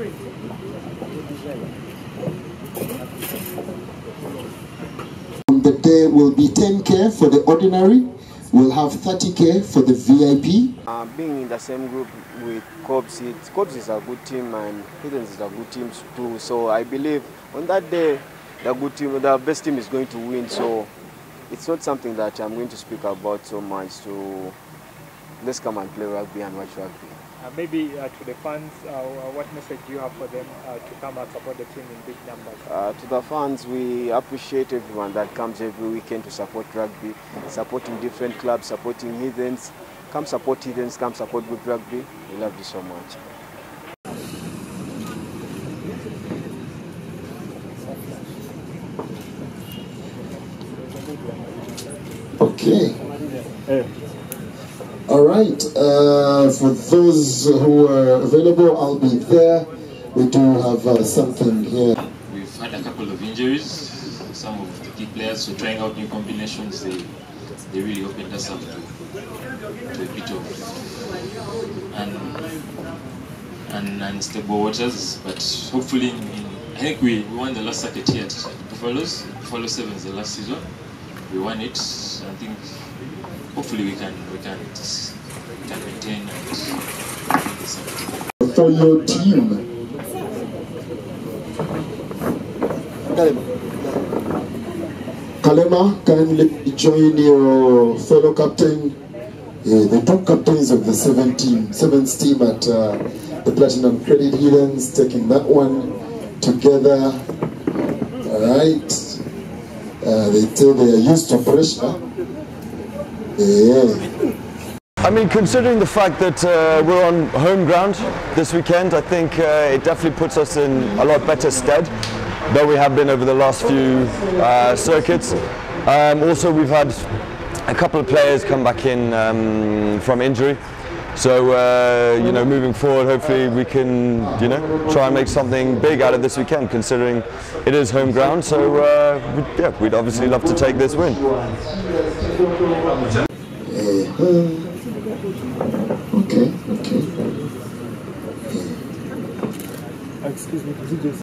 The day will be 10K for the ordinary. We'll have 30K for the VIP. Being in the same group with Cobs is a good team and Heathens is a good team too. So I believe on that day, the best team is going to win. So it's not something that I'm going to speak about so much. So let's come and play rugby and watch rugby. Maybe to the fans, what message do you have for them to come and support the team in big numbers? To the fans, we appreciate everyone that comes every weekend to support rugby, supporting different clubs, supporting Heathens. Come support Heathens, come support good rugby. We love you so much. Okay. All right. For those who are available, I'll be there. We do have something here. We've had a couple of injuries. Some of the key players, so trying out new combinations, they really opened us up to a bit of unstable waters. But hopefully, I think we won the last circuit here at Buffaloes. Buffalo Sevens the last season. We won it. I think hopefully we can maintain and win the circuit. For your team. Kalema, kindly join your fellow captain, the top captains of the sevens team at the Platinum Credit Heathens, taking that one together. All right. They say they are used to pressure. Yeah. I mean, considering the fact that we're on home ground this weekend, I think it definitely puts us in a lot better stead than we have been over the last few circuits. Also, we've had a couple of players come back in from injury. So, you know, moving forward, hopefully we can, you know, try and make something big out of this weekend, considering it is home ground. So, yeah, we'd obviously love to take this win. Okay. Excuse me, could you just